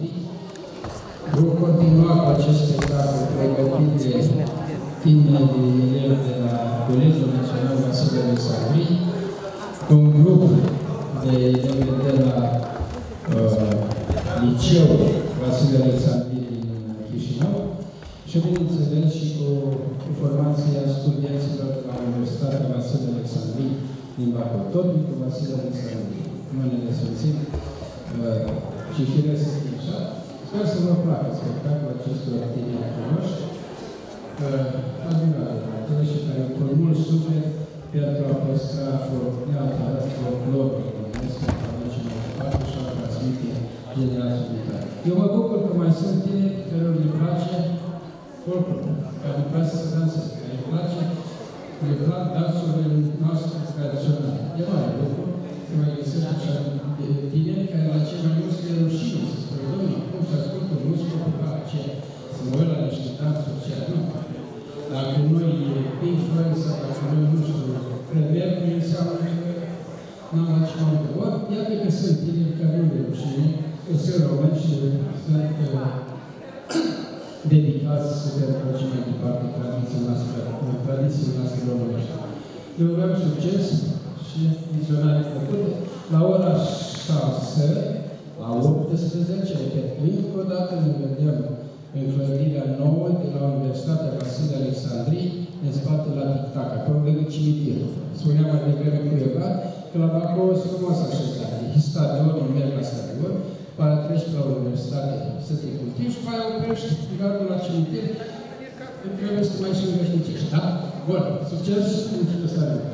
Alexandrii. Vom continua cu acest spectacol pregătit de tineri elevi de la Colegiul Național Vasile Alexandrii, cu un grup de elevi de la Liceul Vasile Alexandrii din Chișinău și, bineînțeles, și cu formația studenților de la Universitatea Vasile Alexandrii din Bacău, tot cu Vasile Alexandrii, numele Sfințit și firesc așa. Sper să vă placă spectacolul acestor tineri frumoși, admirabile, și care cu mult suflet pentru a păstra neapărat folclorul românesc, pentru a duce mai departe și a transmite generații viitoare. Eu mă bucur că mai sunt tineri care le place folclorul, care le place să danseze, care le plac dansurile noastre tradiționale. E mare lucru să mai găsesc așa tineri care la cei mai mulți le rușine să spune, domnule, cum să ascultă muzică pe care aceea, să mă uit la niște dansuri aceea, nu. Dacă noi Pink Floyd sau dacă noi, nu știu, Reverb, nu înseamnă că n-am la ce mai mult. Iată că sunt tineri care nu le rușine, că sunt români și sunt dedicați să le aduce mai departe tradițiile noastre românești. Eu vreau succes și vizionare făcute. La ora 6, la 18, repet, încă o dată ne vedem în clădirea nouă de la Universitatea Vasile Alexandrii, în spate la Tic-Tac, acolo lângă cimitir. Spuneam mai devreme cuiva că la Bacău sunt frumos așezate. Stadionul, merg la stadion, după treci pe la Universitate să te cultivi și după aia oprești gardul la cimitir, trebuie să mai și înveșnicești, da? Bun, succes și în stadion.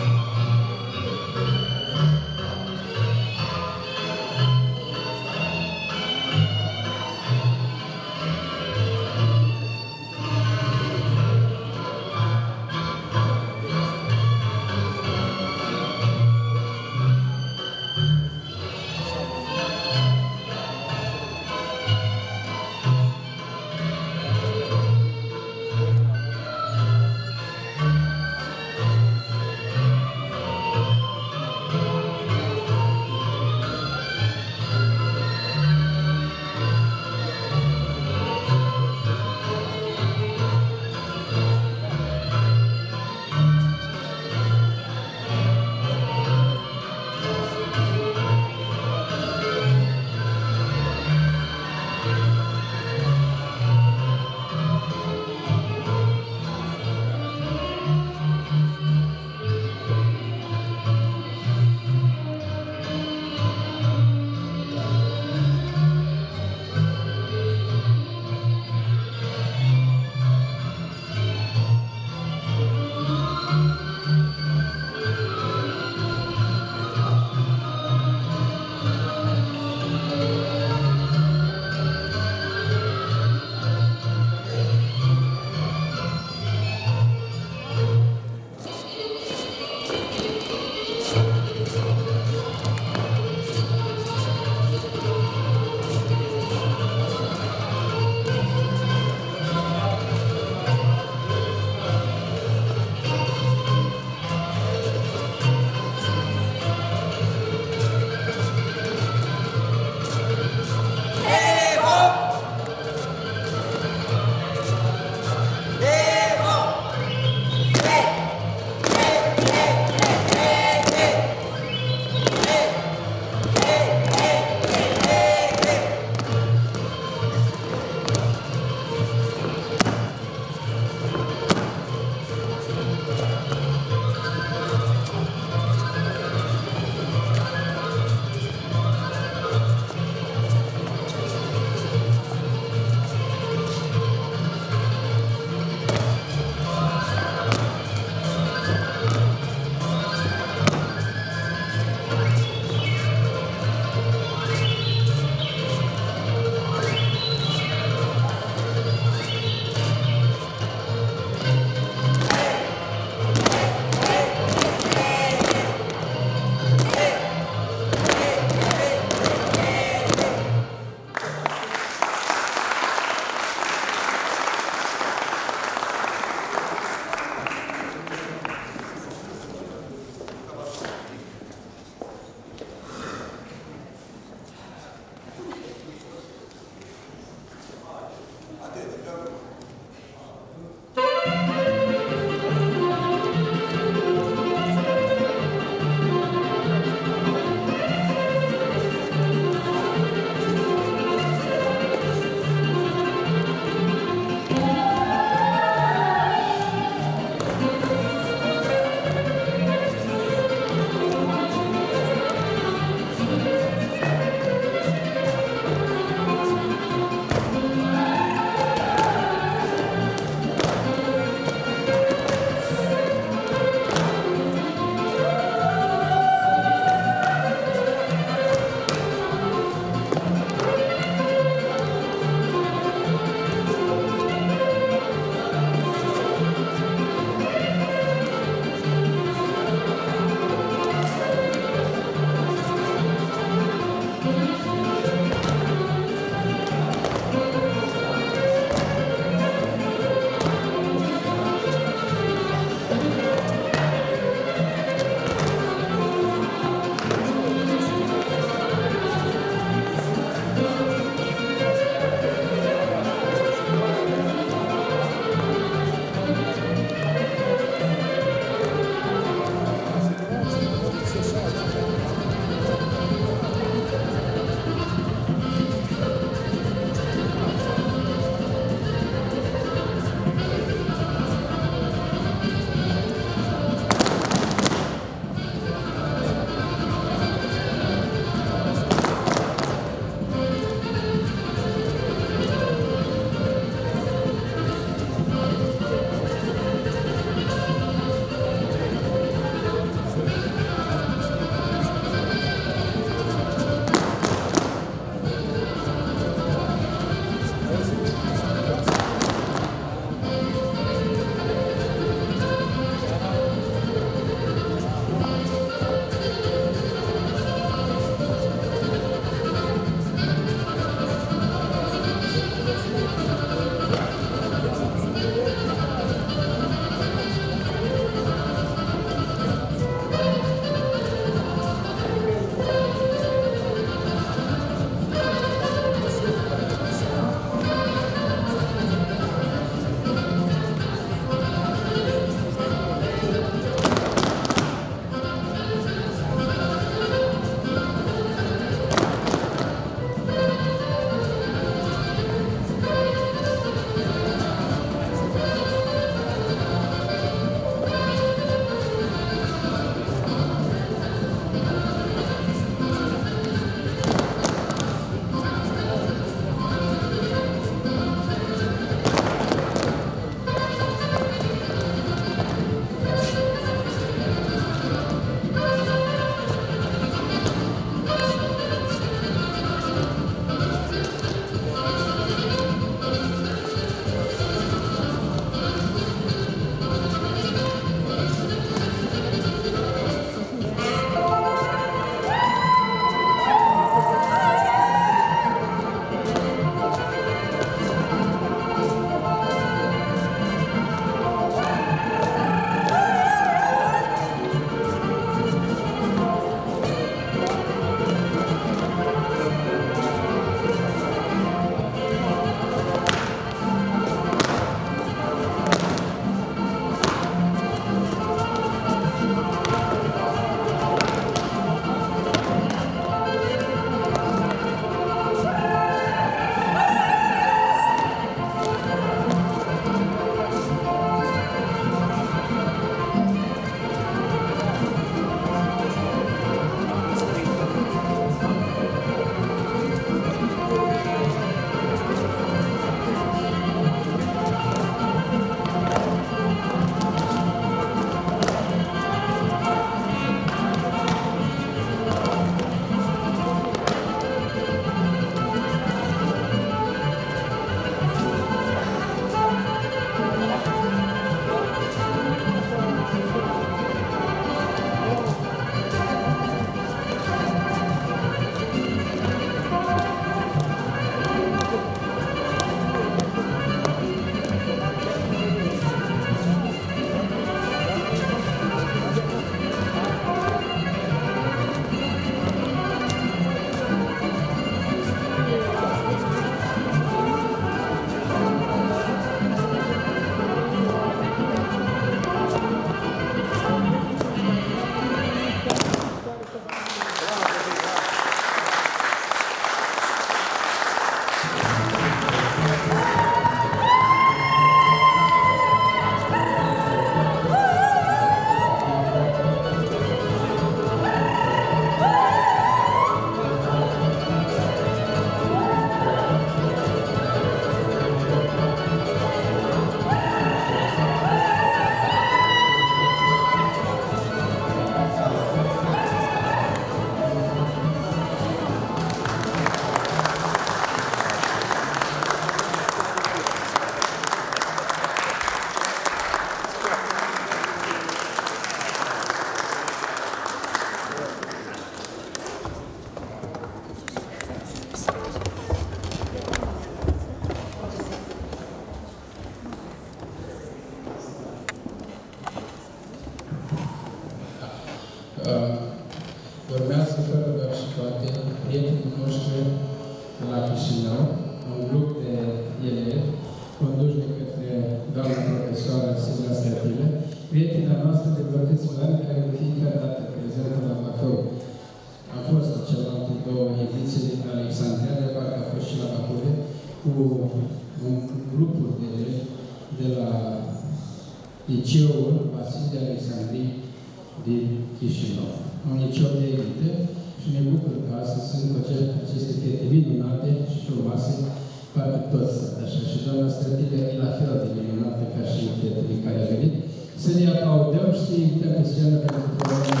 la Chișinău, un grup de elevi, conduși de către doamna profesoară Silvia Stătilă, prietena noastră de vreo câțiva ani, care de fiecare dată prezentă la Bacău. A fost la celelalte două ediții din Alexandria, de parcă a fost și la Bacău, cu un grupul de elevi de la Liceul Vasile Alexandrii din Chișinău. Un liceu de elită și ne bucur că astăzi sunt cu aceste fete minunate și frumoase, parcă toți sunt așa. Și doamna Stătilă e la fel de minunată ca și fetele care a venit. Să ne aplaudăm și să-i invităm pe scenă pentru programul.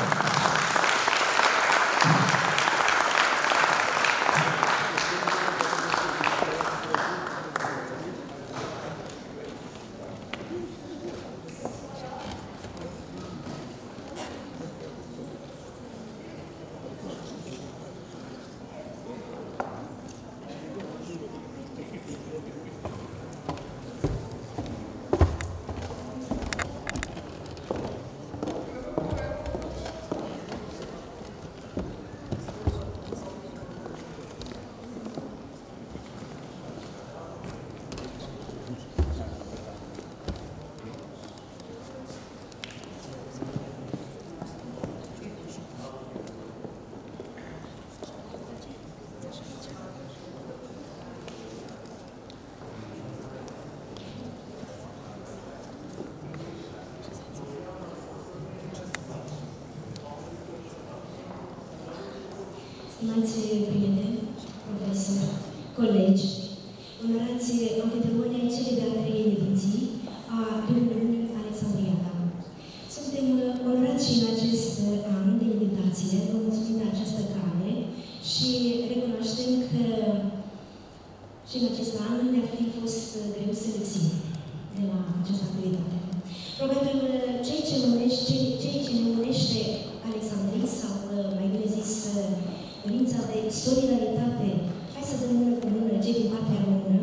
Stimați prieteni, profesori, colegi, onorați anfitrioni ai celei de-a treia ediții a reuniunii Alexandriada. Suntem onorați și în acest an de invitație, vă mulțumim de această cale și recunoaștem că și în acest an ne-a fi fost greu să lipsim de la această activitate. Probabil cei ce ne unește Alexandrii, sau mai bine zis, dorința de solidaritate, hai să dăm mână cu mână cei din partea română,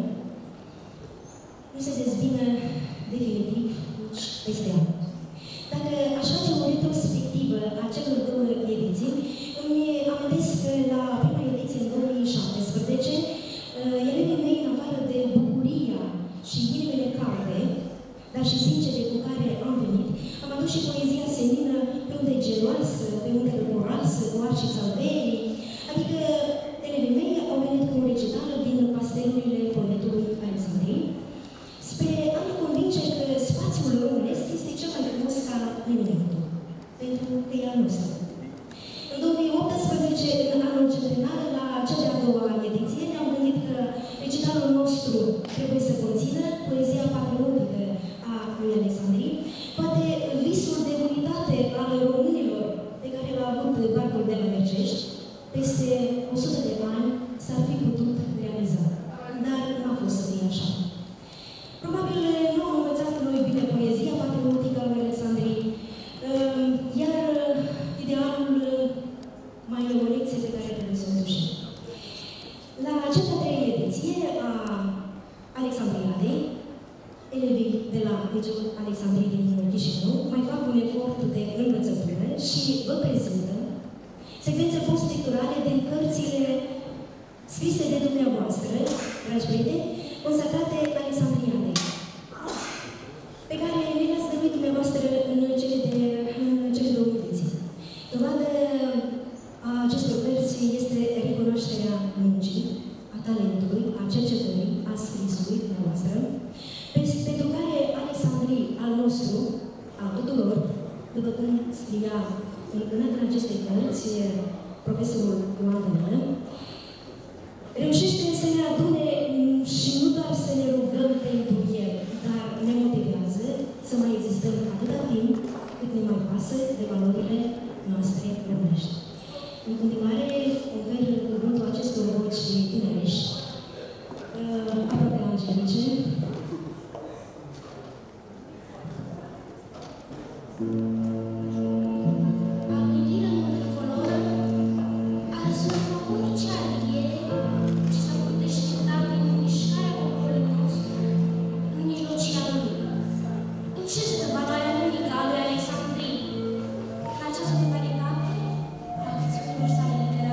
nu se dezbină definitiv nici peste an. Dacă aș face o retrospectivă a celor două ediții, îmi amintesc că la prima ediție, în 2017, elevii mei, în afară de bucuria și inimile calde, dar și sincere cu care am venit, am adus și poezia senină pe unde geloasă, pe unde răboroasă, cu arcii salverii. Adică elevii mei au venit cu un recital din pastelurile poetului Alexandrii, spre a ne convinge că spațiul românesc este cel mai frumos ca nimic, pentru că e al nostru. În 2018, în anul centenar, la cea de-a doua ediție, ne-am gândit că recitalul nostru trebuie să conțină poezia patriotică a lui Alexandrii, poate visul de unitate al românilor pe care l-a avut Bardul de la Mercești, peste 100 de ani s-ar fi putut realiza. Dar nu a fost să fie așa. Probabil nu am învățat noi bine poezia patriotică a lui Alexandrii, iar idealul mai e o lecție pe care trebuie să o însușim. La cea de-a treia ediție a Alexandriadei, elevii de la Liceul Alexandrii din Chișinău mai fac un efort de învățătură și vă prezintă secvențe post-lecturale din cărțile scrise de dumneavoastră, dragi prieteni, consacrate Alexandriadei, pe care le le-ați dăruit dumneavoastră în cele două ediții. Dovadă a acestor cărți este recunoașterea muncii, a talentului, a cercetării, a scrisului dumneavoastră, pentru care Alexandrii al nostru, al tuturor, după cum scria în aceste cărți profesorul Ioan Dănă, reușește să ne adune și nu doar să ne rugăm pentru el, dar ne motivează să mai existăm atâta timp cât ne mai pasă de valorile noastre românești. În continuare, ofer cuvântul acestor voci tinerești, aproape angelice, Acțiunilor sale literare.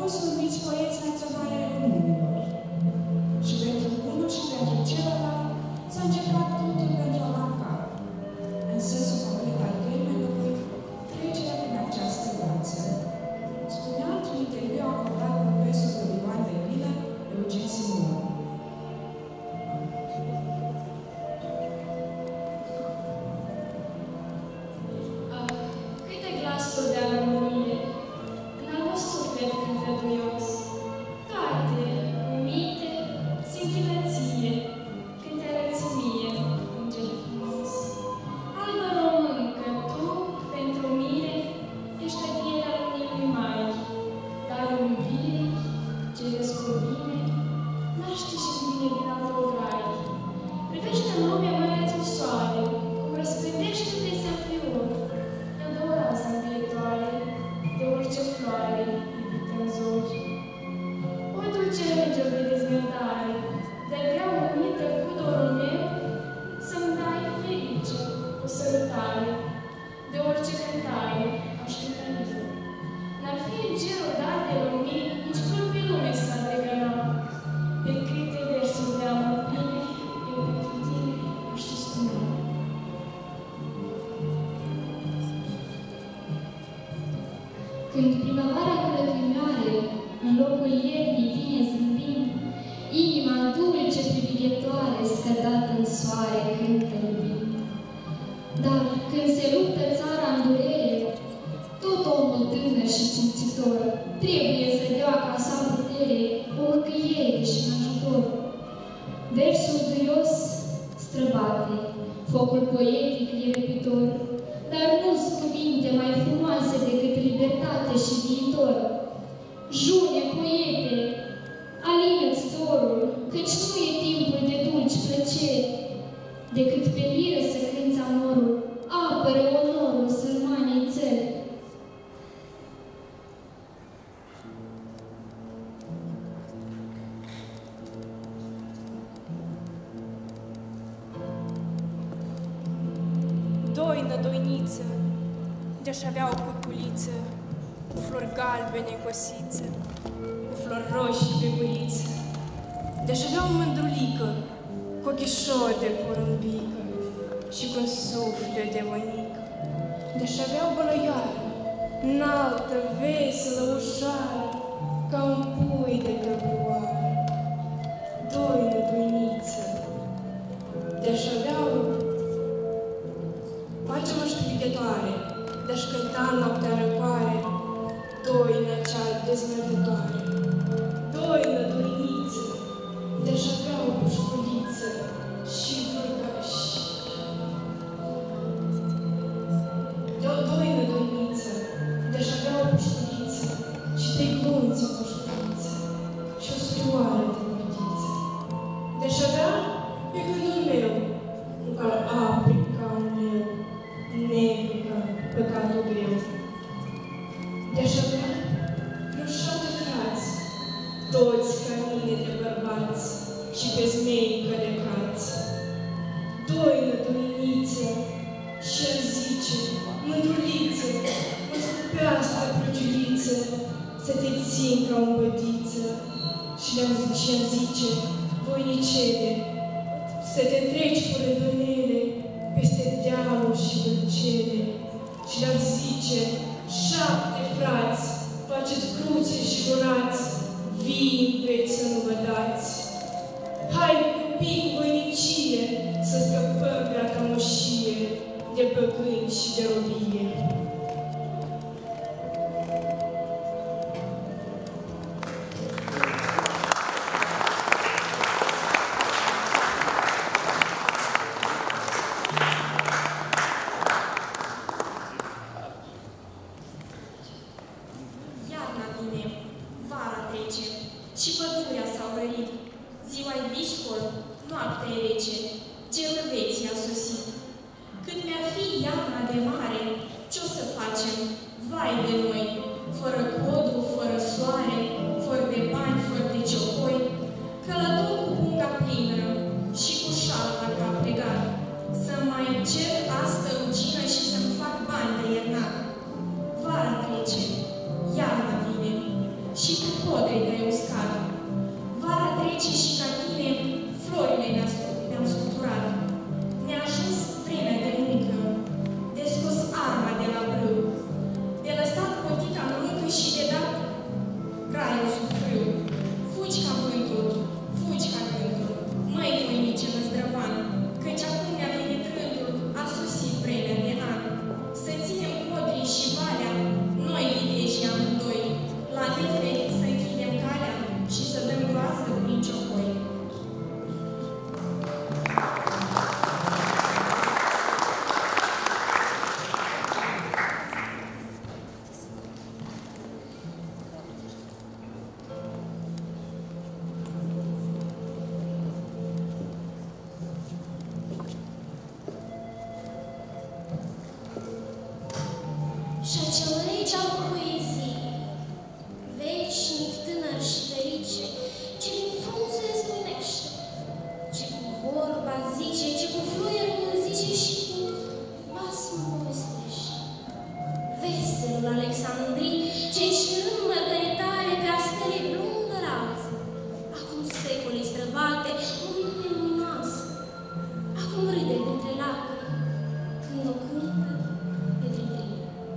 fost numiți poeți naționale ai Românilor. Și pentru unul și pentru celălalt s-a încercat totul pentru a marca, în sensul concret al termenului, trecerea prin această viață. Spunea într-un interviu acordat profesorul Ioan de Vină, Eugen Simon. Câte glasuri de armonie în al meu suflet cântăduios, toate umite, scintilație, cântăreți mie, înger frumos. Albă româncă, tu, pentru mine, ești adierea lumii mai, dar în iubire, ce răscu bine, naște și vine din altul rai. Privește în lumea mărețul soare, cum răspândește desea fior, ea dă o rază învietoare de orice floare iubită în zori. O dulce înger de dezmerdare, de-ai vrea unită cu dorul meu, să-mi dai ferice, o sărutare, de orice cântare aș cânta eu. N-ar fi îngerul dat de lumini, nici flor pe lume s-ar regăna. Pe câte versuri de amor bine, eu pentru tine aș suspina. Când primăvara călătorioare, în locul iernii vine zâmbind, inima dulce privighetoare, scădată în soare, cântă iubind. Dar când se luptă țara în durere, tot omul tânăr și simțitor trebuie să dea ca sa putere o mângâiere și un ajutor. Versul duios străbate, focul poetic e răpitor, dar nu-s cuvinte mai frumoase decât libertate și viitor. June, poete, alină-ți dorul, căci nu e timpul de dulci plăceri, decât pe liră să cânți amorul, apără onorul sărmanei țări. Doină, doiniță, de-aș avea o cuiculiță, cu flori galbene în cosiță, cu flori roșii pe guriță. De-aș avea o mândrulică, cu ochișori de porumbică și cu un suflet de mănică. De-aș avea o bălăioară, înaltă, veselă, ușoară, ca un pui de căprioară. Doină, doiniță, de-aș avea o pace măștivighetoare, de-aș cânta în noaptea răcoare, doină cea dezmerdătoare. Doină, doiniță, de-aș avea o pușculiță și vârgași. Doină, doiniță, de-aș avea o pușculiță și 3 glunți o pușculiță și o surioară de mărtiță. De-aș avea pe gândul meu un cal aprig ca un meu, negru ca păcatul greu. De-aș avea vreo 7 frați, toți ca mine de bărbați și pe zmei călecați. Doină, doiniță, și-ar zice, mândruliță, mă scupească prăciuliță, să te țin ca o bătiță. Și-ar zice, voinicele, să te treci cu rândunele peste dealuri și vâlcele. Și-ar zice, 7 frați, faceți cruce și jurați, vii veți să nu vă dați. Hai, copii, cu voinicie, să scăpăm gata moșie de păgâni și de robie. Iarna vine, vara trece și pădurea s-a urărit. Ziua-i viscol, noaptea e rece, cerul veții a sosit. Cât mi-ar fi iarna de mare, ce-o să facem? Vai de noi, fără codru, fără soare, fără de bani, fără de ciocoi, călător cu punga plină și cu șal la cap legat, să mai cer astă rugină și să-mi fac bani de iernat. Vara trece, iarna vine și cu veșnic, tânăr și ferice, ce din frunze zbunește, ce cu vorba zice, ce cu fluierul zice și cu basmul povestește. Veselul Alexandrii, ce înșirând mărgăritare pe astele blundă rază, acum secolii străbate o minte luminoasă, acum râde printre lacrimi, când o cântă pe tritri.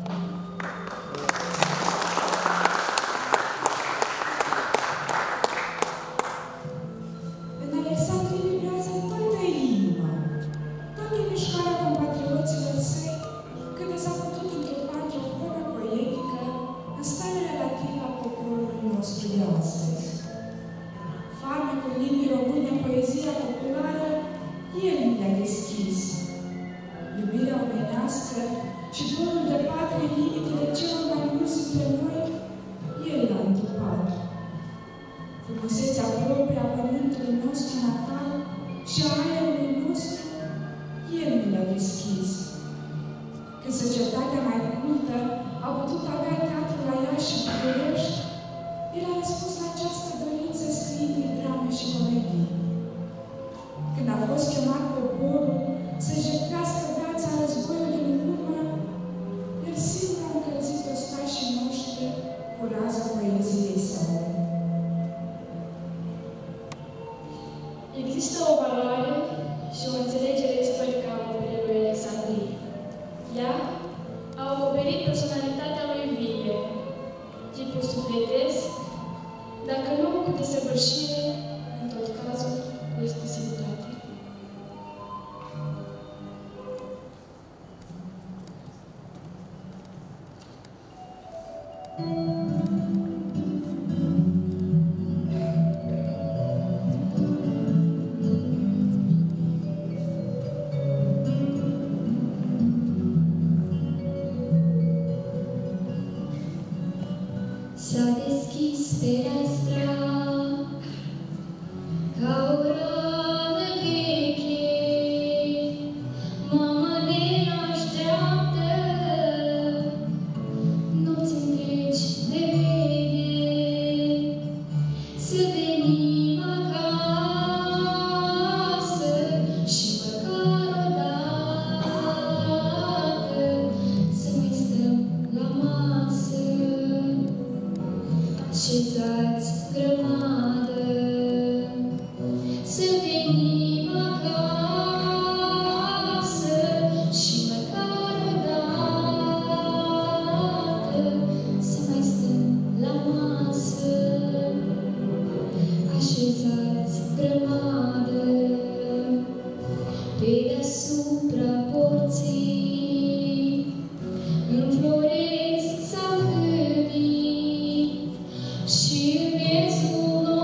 În Alexandrie vibrează toată inima, toată mișcarea compatrioților săi, când s-a putut întrupa într-o formă poetică în starea relativă a poporului nostru de astăzi. Farmecul limbii române în poezia populară, el mi le-a deschis. Iubirea omenească și dorul de patrie în limitele celor mai mulți dintre noi, el l-a întrupat. Frumusețea proprie a pământului nostru natal și a aerului nostru, el mi le-a deschis. Când societatea mai cultă a putut avea teatru la Iași și București, el a răspuns la această dorință scriindu-i drame și comedii. Când a fost chemat poporul să-și jertfească viața în războiul din urmă, el singur a încălzit ostașii noștri cu raza poeziei sale. Există o valoare și o înțelegere istorică a operei lui Alexandrie. Ea a acoperit personalitatea lui vie, tipul sufletesc, dacă nu cu desăvârșire, în tot cazul cu exclusivitate. S-a deschis fereastra ca o rană veche, mama ne așteaptă noți întregi de veche, să venim acasă și măcar odată să mai stăm la masă. Așezați grămadă, să venim acasă și măcar odată să mai stăm la masă. Așezați grămadă, pe deasupra porții înfloresc salcâmii și în miezul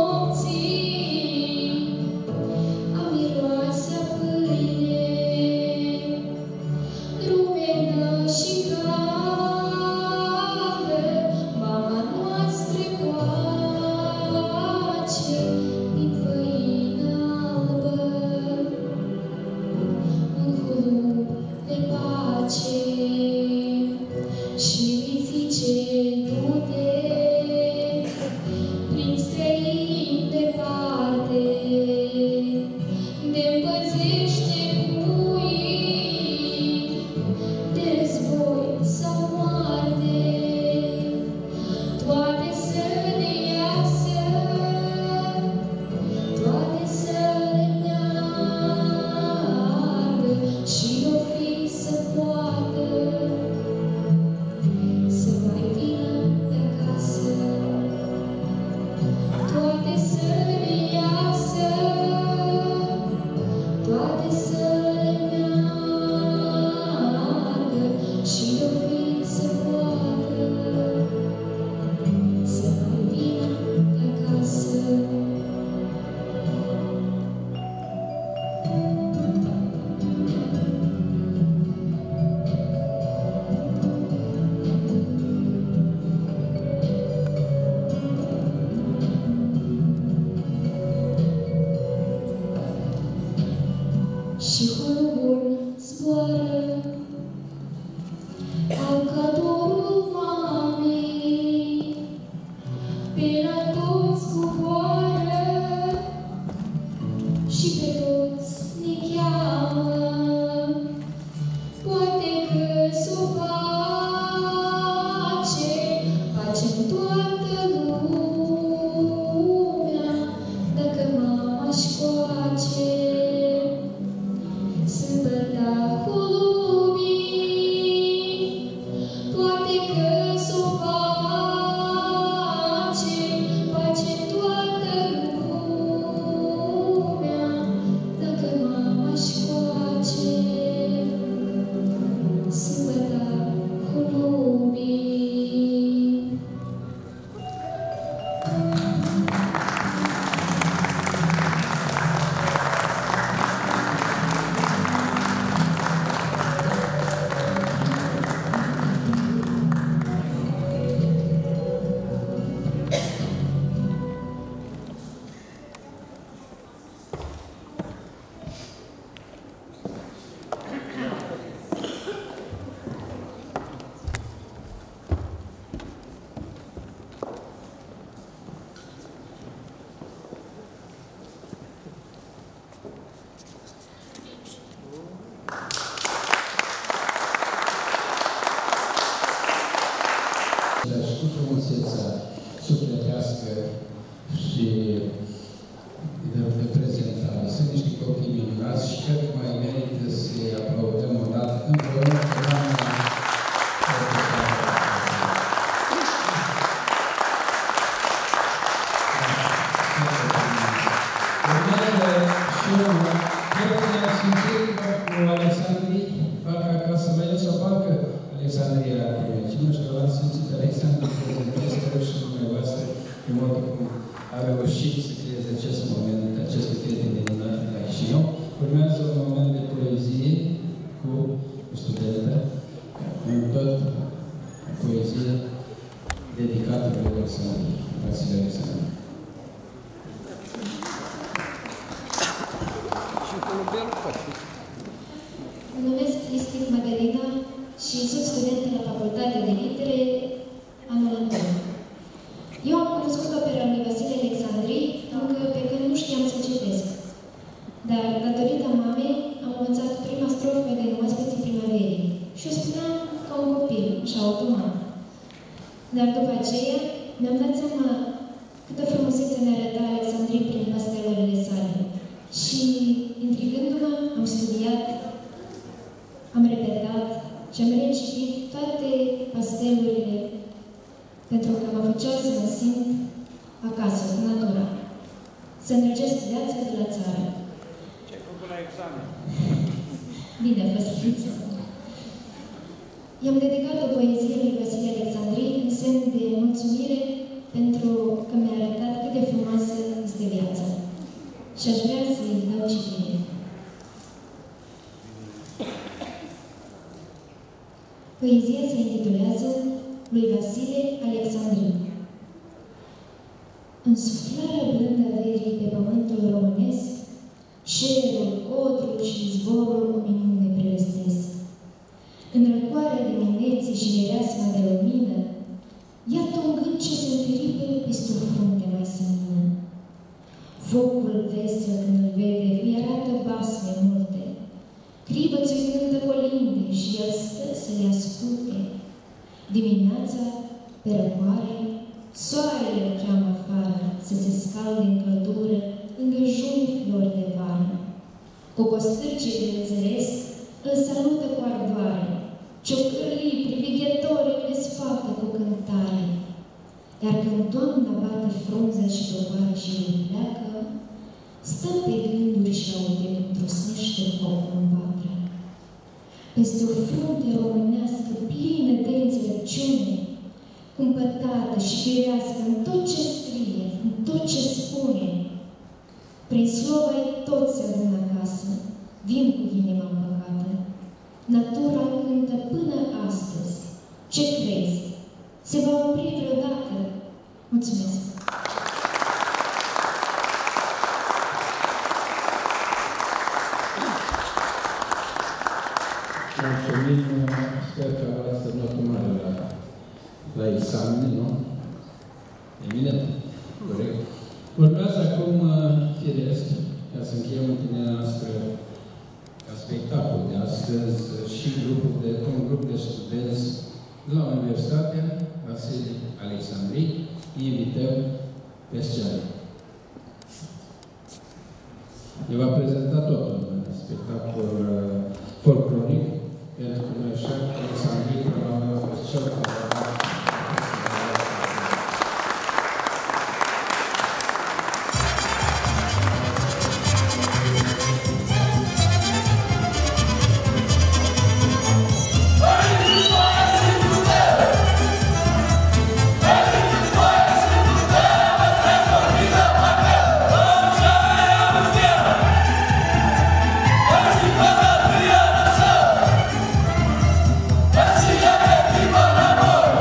pe la toți coboară și pe toți ne cheamă. Poate că s-o face, facem toată lumea, dacă mama-și coace. Sâmbăta cu lumii, poate că s-o face, facem toată lumea, dacă mama-și coace. Sâmbăta cu lumii. Cu frumusețea sufletească și de prezentare. Sunt niște copii minunați și cred că mai merită să-i aplaudăm o dată împreună cu doamna cu Alexandrii, parcă acasă, mai ales o parcă Alexandria și nu știu, l-am simțit Alexandru prezentez și dumneavoastră în modul cum a reușit să creeze acest moment, aceste fete minunate de la Chișinău. Urmează un moment de poezie cu studentă, în tot poezie dedicată lui Alexandru, Vasile Alexandru. Mă numesc Cristi Magdalena și sunt studentă la Facultatea de Litere, anul 1. Eu am cunoscut opera lui Vasile Alexandrii încă pe când nu știam să citesc. Dar, datorită mamei, am învățat prima strofă din Oaspeții Primăverii și o spuneam ca un copil, și automat. Dar după aceea, mi-am dat seama câtă frumusețe ne arăta Alexandrii prin pastelele sale. Și, intrigându-mă, am studiat, am repetat și am recitit toate pastelurile pentru că mă făceau să mă simt acasă, cu natura. Să îndrăgesc viața de la țară. Ce-ai făcut la examen? Bine a fost friță. I-am dedicat o poezie lui Vasile Alexandrii în semn de mulțumire pentru că mi-a arătat cât de frumoasă este viața. Și aș vrea să-i dau citire. Poezia se intitulează lui Vasile Alexandrii. Însuflarea blândă a verii pe pământul românesc, cerul, codrul și izvorul o minune prelestesc. În răcoarea dimineții și mireasma de lumină, iată un gând ce se înfiripe peste o frunte mai senină. Focul vesel când îl vede, îi arată basme multe. Cribăț-i cântă colinde și el stă să le asculte. Dimineața, pe răcoare, soarele îl cheamă afară să se scalde în căldură lângă junii flori de vară. Cocostârcii de înțeles îl salută cu ardoare. Ciocârlii privighetori îl desfată cu cântare. Iar când toamna bate frunza și tovarășii îi pleacă, stă pe gânduri și aude cum trosnește focul în vatră. Peste o frunte românească plină de înțelepciune, cumpătată și firească în tot ce scrie, în tot ce spune, prin slova-i toți se adună acasă, vin cu inima împăcată. Natura cântă până astăzi. Ce crezi? Se va opri vreodată? Mulțumesc! Mulțumim, sper că ați notă mare la examene, nu? Bine? Corect. Urmează acum, firesc, ca să încheiem întâlnirea noastră ca spectacol de astăzi și un grup de studenți de la Universitatea Vasile Alexandrii. Îi invităm pe scenă. Ne va prezenta tot un spectacol folcloric pentru noi așa, Alexandrii, probabil că cel care Viva la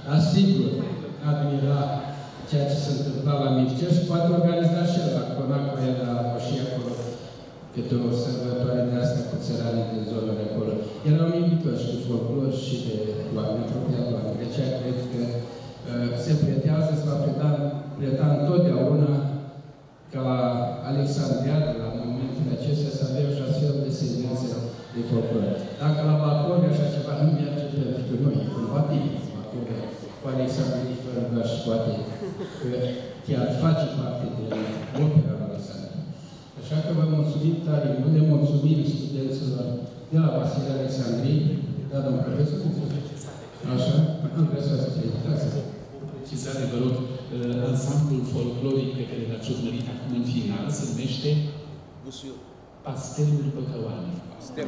asigur, admira ceea ce se întâmpla la Mircea și poate organiza și el la Conaco, era și acolo câte o sărbătoare de asta cu țăranii din zonele acolo. Erau iubitoși de folclor și de oameni, apropiat oameni. De aceea cred că se pretează, se va preta întotdeauna ca la Alexandriada, la momentele acestea, să avem și astfel de descendențe de folclor. Dacă la Bacove așa ceva nu merge pentru noi, cumva bine, Bacove, cu Alexandrii, fără doar și poate că chiar face parte din opera lui Alexandru. Așa că vă mulțumim tare mult, le mulțumim studenților de la Vasile Alexandrii. Da, domnul profesor? Așa? Am vrea să vă prezentați. Precizare, vă rog, ansamblul folcloric pe care l-ați urmărit acum în final se numește Pastelul Păcăoane. Este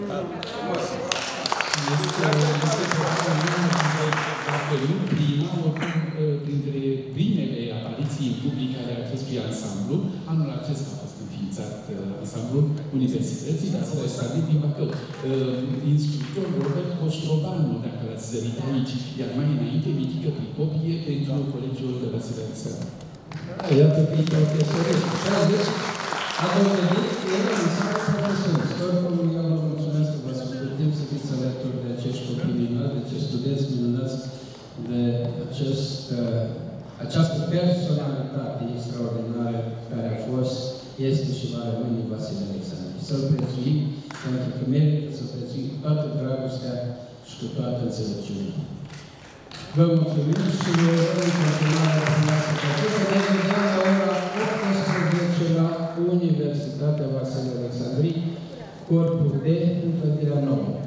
prima, printre primele apariții în public ale acestui ansamblu. Anul acesta a fost înființat ansamblul Universității, dar s-a stabilit din Bacău. Instructor Robert Coștrovanu, dacă l-ați zărit aici, iar mai înainte Mitică Pricopie pentru colegiul de Vasile Alexandru. Iată că e profesorist. Deci, a dovedit că el a lăsat profesorist. Oricum, eu vă mulțumesc că vă putem să fiți alături de acești copii minunați, de acești studenți minunați, de această personalitate extraordinară care a fost, este și va rămâne Vasile Alexandru. Să-l prețuim, pentru că merită să-l prețuim cu toată dragostea și cu toată înțelepciunea. Vă mulțumim și vă urăm în continuare frumoasă plăcută. Ne vedem la ora 18 la Universitatea Vasile Alexandrii, corpul de în clădirea nouă.